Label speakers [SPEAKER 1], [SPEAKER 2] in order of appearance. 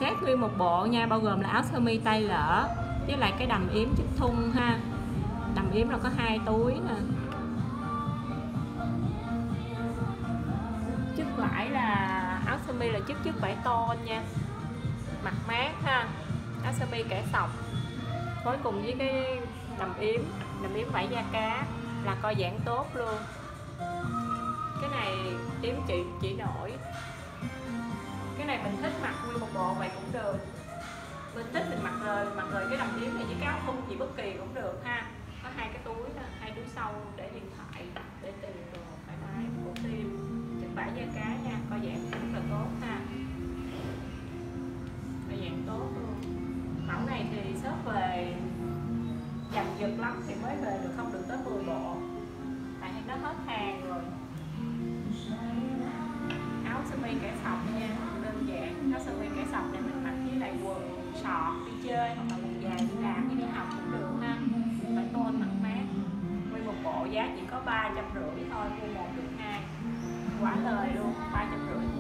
[SPEAKER 1] set nguyên một bộ nha, bao gồm là áo sơ mi tay lỡ với lại cái đầm yếm chích thun ha. Đầm yếm là có 2 túi nè. Chất vải là áo sơ mi là chất vải tôn nha, mặt mát ha. Áo sơ mi kẻ sọc phối cùng với cái đầm yếm vải da cá là co giãn tốt luôn. Cái này yếm chị nổi. Cái này mình thích mặc nguyên một bộ vậy cũng được. Mình thích mình mặc rồi cái đầm yếm này với cái áo thun gì bất kỳ cũng được ha. Có 2 cái túi đó, 2 túi sau để điện thoại, để tiền đồ thoải mái, cổ tim. Chất vải da cá nha, co giãn rất là tốt ha. Co giãn tốt luôn. Mẫu này thì shop về dành giật lắm thì mới về được, không được tới 10 bộ. Tại nó hết hàng rồi. Áo sơ mi kẻ sọc nha, đơn giản. Áo sơ mi kẻ sọc này mình mặc với lại quần sọt đi chơi hoặc là quần dài đi làm hay đi học cũng được ha. Phải tôn mặt mát. Nguyên một bộ giá chỉ có 350 thôi, mua 1 được 2. Quả lời luôn, 350